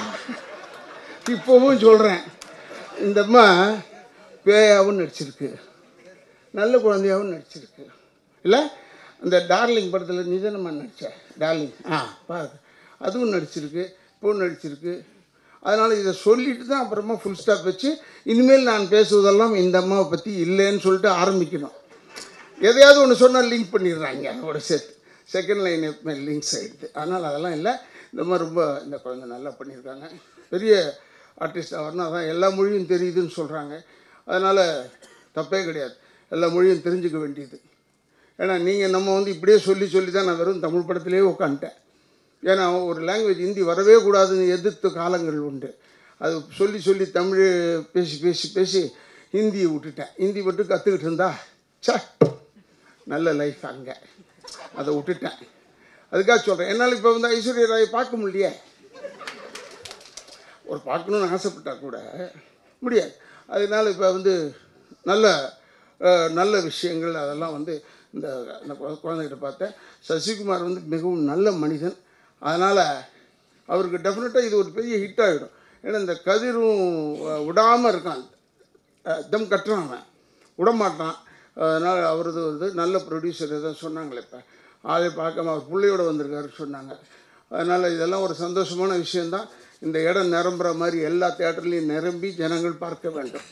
இப்போவும் சொல்கிறேன், இந்த அம்மா பேயாவும் நடிச்சிருக்கு, நல்ல குழந்தையாகவும் நடிச்சிருக்கு. இல்லை அந்த டார்லிங் படத்தில் நிதனமாக நடித்த டார்லிங் ஆ பாரு அதுவும் நடிச்சிருக்கு, இப்போவும் நடிச்சிருக்கு. அதனால் இதை சொல்லிட்டு தான் அப்புறமா ஃபுல் ஸ்டாப் வச்சு இனிமேல் நான் பேசுவதெல்லாம் இந்த அம்மாவை பற்றி இல்லைன்னு சொல்லிட்டு ஆரம்பிக்கணும். எதையாவது ஒன்று சொன்னால் லிங்க் பண்ணிடுறாங்க அதோட சேர்த்து, செகண்ட் லைன் எப்பவுமே லிங்க்ஸ் ஆகிடுது. அதனால் அதெல்லாம் இல்லை. இந்த மாதிரி ரொம்ப இந்த குழந்தை நல்லா பண்ணியிருக்காங்க. பெரிய ஆர்டிஸ்ட் ஆகணும், அதான் எல்லா மொழியும் தெரியுதுன்னு சொல்கிறாங்க. அதனால் தப்பே கிடையாது, எல்லா மொழியும் தெரிஞ்சுக்க வேண்டியது. ஏன்னா நீங்கள் நம்ம வந்து இப்படியே சொல்லி சொல்லி தான் நான் வெறும் தமிழ் படத்திலே உட்காந்துட்டேன். ஏன்னா ஒரு லாங்குவேஜ் ஹிந்தி வரவே கூடாதுன்னு எதிர்த்த காலங்கள் உண்டு. அது சொல்லி சொல்லி தமிழ் பேசி பேசி பேசி ஹிந்தியை விட்டுட்டேன். ஹிந்தி மட்டும் கற்றுக்கிட்டு இருந்தா சே நல்ல லைஃப் அங்கே, அதை விட்டுட்டேன். அதுக்காக சொல்கிறேன். என்னால் இப்போ வந்து ஐஸ்வர்யா ராயை பார்க்க முடியலையே, ஒரு பார்க்கணுன்னு ஆசைப்பட்டா கூட முடியாது. அதனால் இப்போ வந்து நல்ல நல்ல விஷயங்கள் அதெல்லாம் வந்து இந்த அந்த குழந்தைகிட்ட பார்த்தேன். சசிகுமார் வந்து மிகவும் நல்ல மனிதன். அதனால் அவருக்கு டெஃபினட்டாக இது ஒரு பெரிய ஹிட் ஆகிடும். ஏன்னா இந்த கதிரும் விடாமல் இருக்கான், தம் கட்டுறான், அவன் விடமாட்டான். அதனால் அவரது வந்து நல்ல ப்ரொடியூசர் எதாவது சொன்னாங்களே, இப்போ ஆளே பார்க்காம அவர் பிள்ளையோடு வந்திருக்காரு சொன்னாங்க. அதனால் இதெல்லாம் ஒரு சந்தோஷமான விஷயந்தான். இந்த இடம் நிரம்புற மாதிரி எல்லா தியேட்டர்லேயும் நிரம்பி ஜனங்கள் பார்க்க வேண்டும்.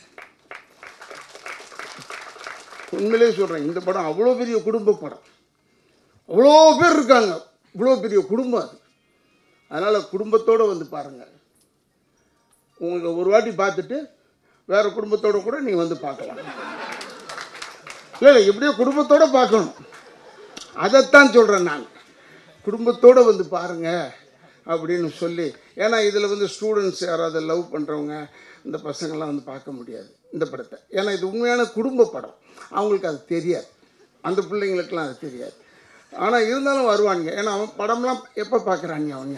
உண்மையிலே சொல்கிறேன், இந்த படம் அவ்வளோ பெரிய குடும்ப படம், அவ்வளோ பேர் இருக்காங்க, இவ்வளோ பெரிய குடும்பம் அது. அதனால் குடும்பத்தோடு வந்து பாருங்கள். உங்களுக்கு ஒரு வாட்டி பார்த்துட்டு வேறு குடும்பத்தோடு கூட நீங்கள் வந்து பார்க்கலாம். இல்லை இல்லை எப்படியோ குடும்பத்தோடு பார்க்கணும், அதைத்தான் சொல்கிறேன் நான். குடும்பத்தோடு வந்து பாருங்கள் அப்படின்னு சொல்லி. ஏன்னா இதில் வந்து ஸ்டூடெண்ட்ஸ் யாராவது லவ் பண்ணுறவங்க இந்த பசங்கள்லாம் வந்து பார்க்க முடியாது இந்த படத்தை. ஏன்னா இது உண்மையான குடும்ப படம், அவங்களுக்கு அது தெரியாது, அந்த பிள்ளைங்களுக்கெல்லாம் அது தெரியாது. ஆனால் இருந்தாலும் வருவாங்க. ஏன்னா அவன் படம்லாம் எப்போ பார்க்குறாங்க அவங்க.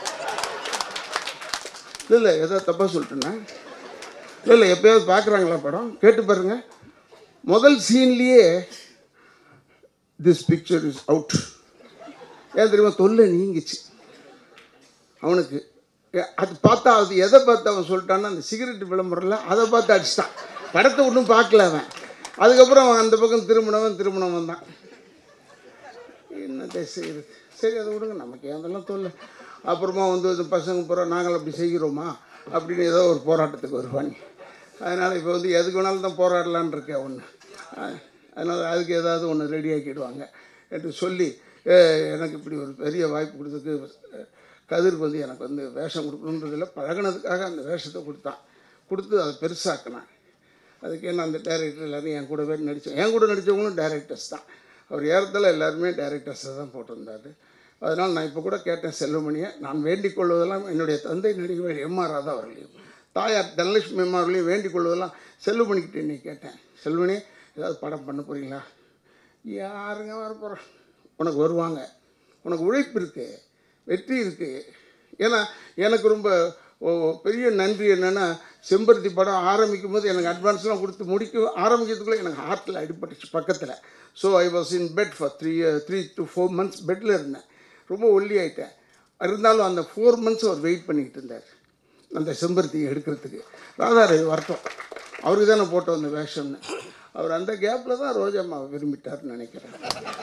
இல்லை இல்லை எதாவது தப்பாக சொல்லிட்டேன்னா, இல்லை இல்லை எப்போயாவது பார்க்குறாங்களா படம்? கேட்டு பாருங்கள். முதல் சீன்லேயே திஸ் பிக்சர் இஸ் அவுட். ஏன் தெரியுமா? தொல்லை நீங்கிச்சு அவனுக்கு. அது பார்த்தா அது எதை பார்த்து அவன் சொல்லிட்டான்னா, அந்த சிகரெட் விளம்பரம்ல அதை பார்த்து அடிச்சிட்டான். படத்தை ஒன்றும் பார்க்கல அவன். அதுக்கப்புறம் அவன் அந்த பக்கம் திருமணவன் திருமணவன் தான். என்னத்தை செய்யுது? சரி அதை விடுங்க, நமக்கு அதெல்லாம் தொல்லை. அப்புறமா வந்து இந்த பசங்க பூரா நாங்கள் அப்படி செய்கிறோமா அப்படின்னு ஏதோ ஒரு போராட்டத்துக்கு வருவாங்க. அதனால் இப்போ வந்து எதுக்கு வேணாலும் தான் போராடலான் இருக்கேன் ஒன்று. அதனால் அதுக்கு ஏதாவது ஒன்று ரெடி ஆக்கிடுவாங்க என்று சொல்லி எனக்கு இப்படி ஒரு பெரிய வாய்ப்பு கொடுத்ததுக்கு கதிருக்கு வந்து எனக்கு வந்து வேஷம் கொடுக்கணுன்றதில்ல, பழகினதுக்காக அந்த வேஷத்தை கொடுத்தான். கொடுத்து அதை பெருசாக்கினான். அதுக்கு என்ன அந்த டைரக்டர் எல்லோரும் என் கூடவே நடித்தோம். என் கூட நடித்தவங்களும் டைரக்டர்ஸ் தான். அவர் ஏறத்தில் எல்லாருமே டைரக்டர்ஸை தான் போட்டிருந்தார். அதனால் நான் இப்போ கூட கேட்டேன் செல்வமணியை, நான் வேண்டிக் கொள்வதெல்லாம் என்னுடைய தந்தை நடிகர் எம் ஆர் ராதா அவர்களையும் தாயார் தனலட்சுமி எம் அவர்களையும் வேண்டிக் கொள்வதெல்லாம் செல்வமணிக்கிட்ட இன்னைக்கு கேட்டேன். செல்வமணி ஏதாவது படம் பண்ண போகிறீங்களா? யாருங்க வர போகிறோம், உனக்கு வருவாங்க, உனக்கு உழைப்பு இருக்குது, வெற்றி இருக்குது. ஏன்னா எனக்கு ரொம்ப பெரிய நன்றி என்னென்னா, செம்பருத்தி படம் ஆரம்பிக்கும் போது எனக்கு அட்வான்ஸ்லாம் கொடுத்து முடிக்க ஆரம்பிக்கிறதுக்குள்ளே எனக்கு ஹார்ட்டில் அடிபட்டுச்சு பக்கத்தில். So I was in bed for three three to four months பெட்டில் இருந்தேன். ரொம்ப ஒல்லி ஆகிட்டேன். இருந்தாலும் அந்த ஃபோர் மந்த்ஸ் அவர் வெயிட் பண்ணிக்கிட்டு இருந்தார் அந்த செம்பருத்தியை எடுக்கிறதுக்கு. ராதாரவி வரட்டும், அவருக்கு தானே போட்டோம் அந்த வேஷம்னு. அவர் அந்த கேப்பில் தான் ரோஜாம்மாவை விரும்பிட்டார்னு நினைக்கிறேன்.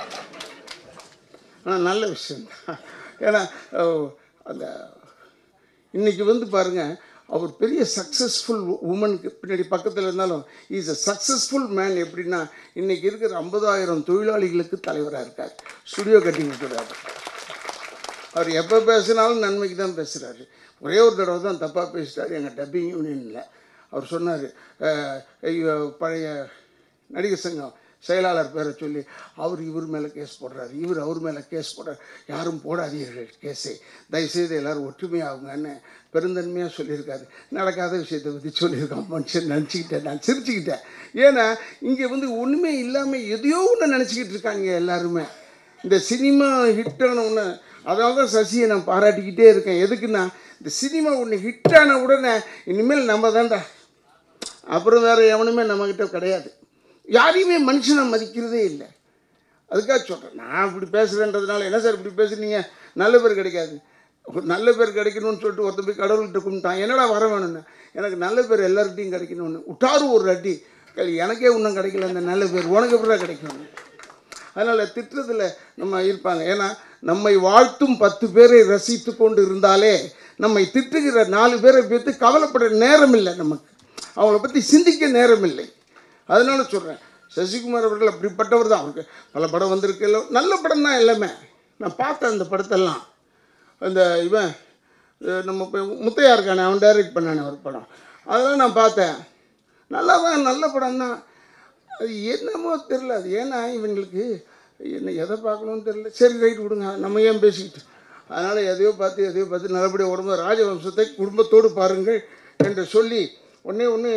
ஆனால் நல்ல விஷயந்தான். ஏன்னா அந்த இன்றைக்கி வந்து பாருங்கள், அவர் பெரிய சக்ஸஸ்ஃபுல் உமனுக்கு பின்னாடி பக்கத்தில் இருந்தாலும் இஸ் அ சக்ஸஸ்ஃபுல் மேன். எப்படின்னா இன்றைக்கி இருக்கிற ஐம்பதாயிரம் தொழிலாளிகளுக்கு தலைவராக இருக்கார். ஸ்டுடியோ கட்டிங் இருக்கிறார். அவர் எப்போ பேசினாலும் நன்மைக்கு தான் பேசுகிறாரு. ஒரே ஒரு தடவை தான் தப்பாக பேசிட்டார் எங்கள் டப்பிங் யூனியனில். அவர் சொன்னார், பழைய நடிகர் சங்கம் செயலாளர் பேரை சொல்லி அவர் இவர் மேலே கேஸ் போடுறாரு, இவர் அவர் மேலே கேஸ் போடுறார், யாரும் போடாதீர்கள் கேஸை, தயவுசெய்து எல்லோரும் ஒற்றுமையாகுங்கன்னு பெருந்தன்மையாக சொல்லியிருக்காரு. நடக்காத விஷயத்தை பற்றி சொல்லியிருக்கான் மனுஷன். நினச்சிக்கிட்டேன், நான் சிரிச்சுக்கிட்டேன். ஏன்னா இங்கே வந்து ஒன்றுமே இல்லாமல் எதையோ ஒன்று நினச்சிக்கிட்டு இருக்காங்க எல்லாருமே. இந்த சினிமா ஹிட்டான ஒன்று, அதனால தான் சசியை நான் பாராட்டிக்கிட்டே இருக்கேன். எதுக்குன்னா இந்த சினிமா ஒன்று ஹிட்டான உடனே இனிமேல் நம்ம தான்டா, அப்புறம் வேறு எவனுமே நம்மக்கிட்ட கிடையாது. யாரையுமே மனுஷனை மதிக்கிறதே இல்லை. அதுக்காக சொல்கிறேன். நான் இப்படி பேசுகிறேன்றதுனால என்ன சார் இப்படி பேசுகிறீங்க, நல்ல பேர் கிடைக்காது. நல்ல பேர் கிடைக்கணும்னு சொல்லிட்டு ஒருத்த போய் கடவுள்கிட்ட கும்பிட்டான், என்னடா வர வேணும்னு. எனக்கு நல்ல பேர் எல்லார்கிட்டையும் கிடைக்கணும்னு விட்டாரு ஒரு அடி. எனக்கே இன்னும் கிடைக்கல அந்த நல்ல பேர், உனக்கு எப்படி கிடைக்கும்? அதனால் திட்டத்தில் நம்ம இருப்பாங்க. ஏன்னா நம்மை வாழ்த்தும் பத்து பேரை ரசித்து கொண்டு இருந்தாலே நம்மை திட்டுகிற நாலு பேரை பற்றி கவலைப்பட நேரம் இல்லை, நமக்கு அவங்கள பற்றி சிந்திக்க நேரம் இல்லை. அதனால சொல்கிறேன், சசிகுமார் அவர்கள் அப்படிப்பட்டவர் தான். அவருக்கு பல படம் வந்திருக்கு, நல்ல படம் தான் எல்லாமே. நான் பார்த்தேன் அந்த படத்தெல்லாம். அந்த இவன் நம்ம இப்போ முத்தையா இருக்கானே, அவன் டைரக்ட் பண்ணானே ஒரு படம், அதெல்லாம் நான் பார்த்தேன். நல்லா தான், நல்ல படம் தான். அது என்னமோ தெரில, அது ஏன்னா இவங்களுக்கு என்ன எதை பார்க்கணும்னு தெரில. சரி ரைட் விடுங்க, நம்ம ஏன் பேசிக்கிட்டு. அதனால் எதையோ பார்த்து எதையோ பார்த்து நல்லபடியாக உடம்பு ராஜவம்சத்தை குடும்பத்தோடு பாருங்கள் என்று சொல்லி ஒன்றே ஒன்று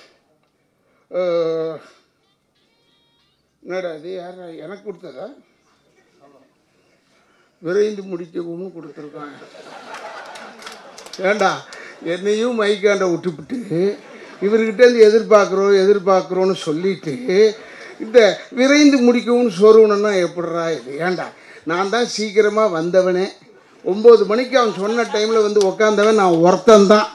என்னடா அது யார் எனக்கு கொடுத்ததா? விரைந்து முடிக்கவும் கொடுத்துருக்காங்க. ஏண்டா என்னையும் மைக்காண்ட விட்டுவிட்டு இவர்கிட்டேருந்து எதிர்பார்க்குறோம் எதிர்பார்க்குறோன்னு சொல்லிட்டு இந்த விரைந்து முடிக்கவும் சொருவணுன்னா எப்படிறா இது? ஏண்டா நான் தான் சீக்கிரமாக வந்தவனே, ஒம்பது மணிக்கு அவன் சொன்ன டைமில் வந்து உக்காந்தவன் நான் ஒருத்தந்தான்.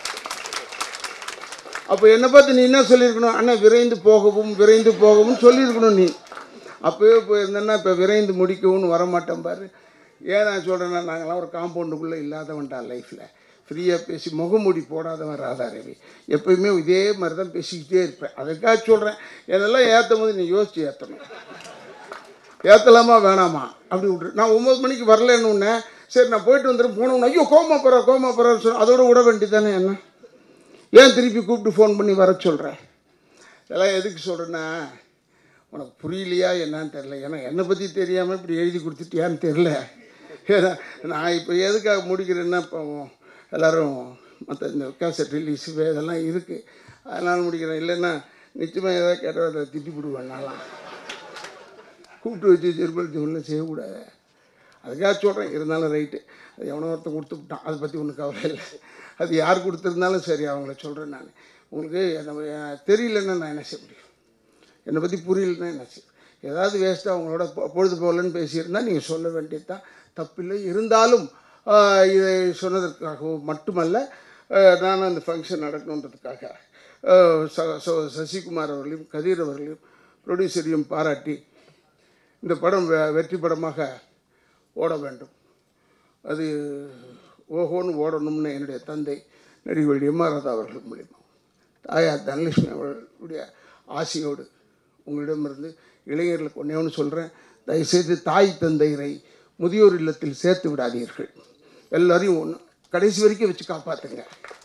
அப்போ என்னை பார்த்து நீ என்ன சொல்லியிருக்கணும்? அண்ணா விரைந்து போகவும் விரைந்து போகவும் சொல்லியிருக்கணும் நீ. அப்போயே போயிருந்தேன்னா இப்போ விரைந்து முடிக்கவும் வரமாட்டேன் பாரு. ஏன் நான் சொல்கிறேன்னா, நாங்கள்லாம் ஒரு காம்பவுண்டுக்குள்ளே இல்லாதவன்டா லைஃப்பில். ஃப்ரீயாக பேசி முகமூடி போடாதவன் ராதாரவி. எப்போயுமே இதே மாதிரி தான் பேசிக்கிட்டே இருப்பேன். அதுக்காக சொல்கிறேன், இதெல்லாம் ஏற்றும் போது நீ யோசிச்சு ஏற்றணும். ஏற்றலாமா வேணாமா அப்படி விட்ரு. நான் ஒம்பது மணிக்கு வரலன்னு ஒன்று, சரி நான் போயிட்டு வந்துடும் போனோம்னா ஐயோ கோமா போகிறேன் கோமா போகிறேன்னு சொன்ன, அதோட விட வேண்டி தானே. என்ன ஏன் திருப்பி கூப்பிட்டு ஃபோன் பண்ணி வர சொல்கிறேன்? இதெல்லாம் எதுக்கு சொல்கிறேன்னா, உனக்கு புரியலையா என்னன்னு தெரில. ஏன்னா என்னை பற்றி தெரியாமல் இப்படி எழுதி கொடுத்துட்டியான்னு தெரில. ஏன்னா நான் இப்போ எதுக்காக முடிக்கிறேன்னா, இப்போ எல்லோரும் மற்ற இந்த கேசட் ரிலீஸு இதெல்லாம் இருக்குது, அதனால் முடிக்கிறேன். இல்லைன்னா நிச்சயமாக எதாவது கேட்டால் அதை திட்டி விடுவேன். நான்லாம் கூப்பிட்டு வச்சு திருப்பதி ஒன்றும் செய்யக்கூடாது. அதுக்காக சொல்கிறேன். இருந்தாலும் ரைட்டு, அது எவனோ ஒருத்தன் கொடுத்து விட்டான், அதை பற்றி ஒன்றும் கவலை இல்லை. அது யார் கொடுத்துருந்தாலும் சரி, அவங்கள சொல்கிறேன் நான். உங்களுக்கு நம்ம தெரியலன்னா நான் என்ன செய்ய முடியும்? என்னை பற்றி புரியலன்னா என்ன செய்யும்? ஏதாவது வேஸ்ட்டாக அவங்களோட பொழுது போகலன்னு பேசியிருந்தால் நீங்கள் சொல்ல வேண்டியது தான், தப்பில்லை. இருந்தாலும் இதை சொன்னதற்காகவும் மட்டுமல்ல, நான் அந்த ஃபங்க்ஷன் நடக்கணுன்றதுக்காக சசிகுமார் அவர்களையும் கதிர் அவர்களையும் ப்ரொடியூசரையும் பாராட்டி இந்த படம் வெற்றி படமாக ஓட வேண்டும், அது ஓஹோன்னு ஓடணும்னு என்னுடைய தந்தை நடிகர் எம் ஆர் ராதா அவர்கள் மூலிமா தாயார் தனலட்சுமி அவர்களுடைய ஆசையோடு உங்களிடமிருந்து இளைஞர்களுக்கு ஒன்றே ஒன்று சொல்கிறேன், தயவுசெய்து தாய் தந்தையரை முதியோர் இல்லத்தில் சேர்த்து விடாதீர்கள். எல்லோரையும் ஒன்று கடைசி வரைக்கும் வச்சு காப்பாற்றுங்க.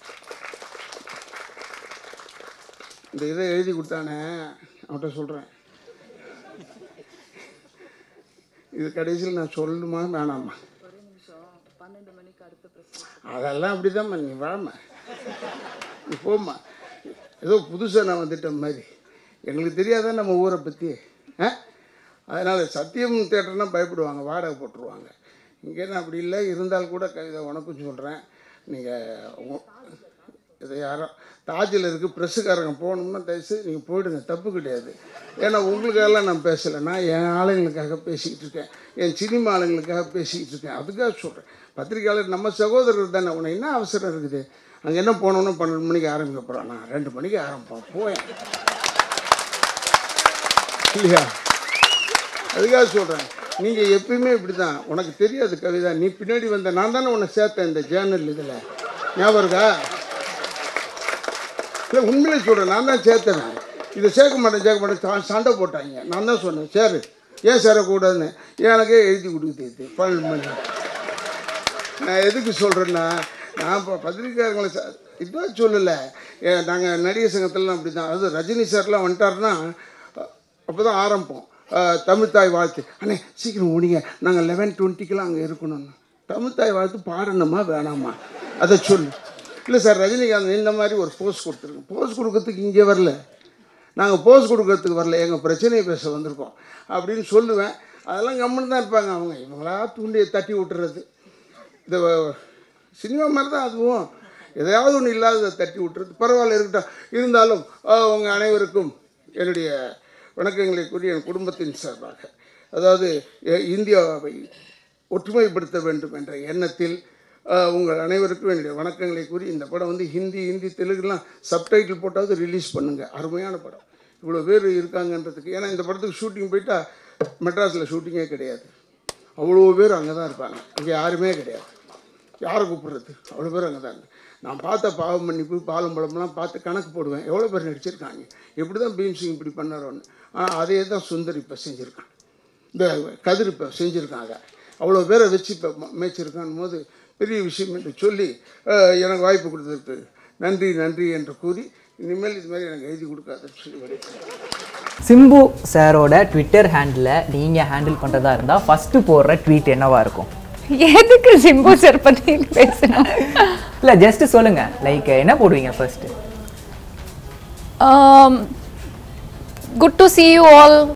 இந்த இதை எழுதி கொடுத்தானே அவன்கிட்ட சொல்கிறேன், இது கடைசியில் நான் சொல்லணுமா வேணாமா? அதெல்லாம் அப்படி தான் நீ வாமா, நீ போம்மா. ஏதோ புதுசாக நான் வந்துட்டேன் மாதிரி, எங்களுக்கு தெரியாதான் நம்ம ஊரை பற்றி. ஆ அதனால் சத்தியம் தேட்டர்னா பயப்படுவாங்க, வாடகை போட்டுருவாங்க. இங்கே நான் அப்படி இல்லை. இருந்தால் கூட இதை உனக்கும் சொல்கிறேன், நீங்கள் இதை யாரோ தாஜில் இருக்குது ப்ரெஸ்ஸுக்காரங்க போகணும்னா தயவுசு நீங்கள் போயிடுங்க, தப்பு கிடையாது. ஏன்னா உங்களுக்காகலாம் நான் பேசலை, நான் என் ஆளுங்களுக்காக பேசிக்கிட்டு இருக்கேன், என் சினிமா ஆளுங்களுக்காக பேசிக்கிட்டு இருக்கேன். அதுக்காக சொல்கிறேன், பத்திரிக்கையாளர் நம்ம சகோதரர் தானே, உனக்கு என்ன அவசரம் இருக்குது? அங்கே என்ன போனோன்னு பன்னெண்டு மணிக்கு ஆரம்பிக்க போகிறோம், நான் ரெண்டு மணிக்கு ஆரம்பிப்போம் போயேன் இல்லையா? அதுக்காக சொல்கிறேன், நீங்கள் எப்பயுமே இப்படி தான். உனக்கு தெரியாது கவிதா, நீ பின்னாடி வந்த நான் தானே உன்னை சேர்த்தேன் இந்த ஜேர்னல் இதில், ஞாபகம் இருக்கா? இல்லை உண்மையிலே சொல்கிறேன், நான் தான் சேர்த்தேன். இதை சேர்க்க மாட்டேன் சேர்க்க மாட்டேன் சண்டை போட்டாங்க. நான் தான் சொன்னேன் சேரு, ஏன் சேரக்கூடாதுன்னு. எனக்கே எழுதி கொடுக்குது பன்னெண்டு மணி. நான் எதுக்கு சொல்கிறேன்னா, நான் இப்போ பத்திரிக்கையாளர்களை இதுதான் சொல்லலை, நாங்கள் நடிகர் சங்கத்திலலாம் அப்படி தான். அது ரஜினி சார்லாம் வந்துட்டாருன்னா அப்போ தான் ஆரம்பிப்போம், தமிழ்த்தாய் வாழ்த்து. அண்ணே சீக்கிரம் ஓடிங்க, நாங்கள் லெவன் டுவெண்ட்டிக்கெலாம் அங்கே இருக்கணும்னு. தமிழ்த்தாய் வாழ்த்து பாடணுமா வேணாமா அதை சொல்லு. இல்லை சார் ரஜினிகாந்த் இந்த மாதிரி ஒரு போஸ்ட் கொடுத்துருக்கோம், போஸ்ட் கொடுக்கறதுக்கு இங்கே வரல, நாங்கள் போஸ்ட் கொடுக்கறதுக்கு வரல, எங்கள் பிரச்சனையை பேச வந்திருக்கோம் அப்படின்னு சொல்லுவேன். அதெல்லாம் கம்முன்னு தான் இருப்பாங்க அவங்க. இவங்களா தூண்டியை தட்டி விட்டுறது, இந்த சினிமா மாதிரி தான் அதுவும். எதையாவது ஒன்று இல்லாததை தட்டி விட்டுறது பரவாயில்ல இருக்கட்டும். இருந்தாலும் உங்கள் அனைவருக்கும் என்னுடைய வணக்கங்களை கூறி என் குடும்பத்தின் சார்பாக, அதாவது இந்தியாவை ஒற்றுமைப்படுத்த வேண்டும் என்ற எண்ணத்தில் உங்கள் அனைவருக்கும் என்னுடைய வணக்கங்களை கூறி, இந்த படம் வந்து ஹிந்தி ஹிந்தி தெலுங்குலாம் சப்டைட்டில் போட்டாவது ரிலீஸ் பண்ணுங்கள். அருமையான படம். இவ்வளோ பேர் இருக்காங்கன்றதுக்கு. ஏன்னா இந்த படத்துக்கு ஷூட்டிங் போயிட்டா மெட்ராஸில் ஷூட்டிங்கே கிடையாது, அவ்வளோ பேர் அங்கே தான் இருப்பாங்க, அங்கே யாருமே கிடையாது, யாரை கூப்பிட்றது, அவ்வளோ பேர் அங்கே தான். நான் பார்த்த பாவம் மன்னிப்பு பாலும் பழம்லாம் பார்த்து கணக்கு போடுவேன், எவ்வளோ பேர் நடிச்சிருக்காங்க, எப்படி தான் பீம்சிங் இப்படி பண்ணாரோன்னு. ஆனால் அதே தான் சுந்தர் இப்போ செஞ்சுருக்கான், இந்த கதிர் இப்போ செஞ்சுருக்காங்க, அவ்வளோ பேரை வச்சு இப்போ மேய்ச்சிருக்கான் போது பெரிய விஷயம் என்று சொல்லி எனக்கு வாய்ப்பு கொடுத்ததுக்கு நன்றி நன்றி என்று கூறி இனிமேல் இது மாதிரி எனக்கு எழுதி கொடுக்காதுன்னு சொல்லி வரைக்கும். சிம்பு சாரோட ட்விட்டர் ஹேண்டில் நீங்கள் ஹேண்டில் பண்ணுறதா இருந்தால் ஃபஸ்ட்டு போடுற ட்வீட் என்னவா இருக்கும்? எதுக்கு சிம்பு சார் பற்றி பேசணும்? இல்லை ஜஸ்ட்டு சொல்லுங்கள், லைக் என்ன போடுவீங்க first? Good to see you all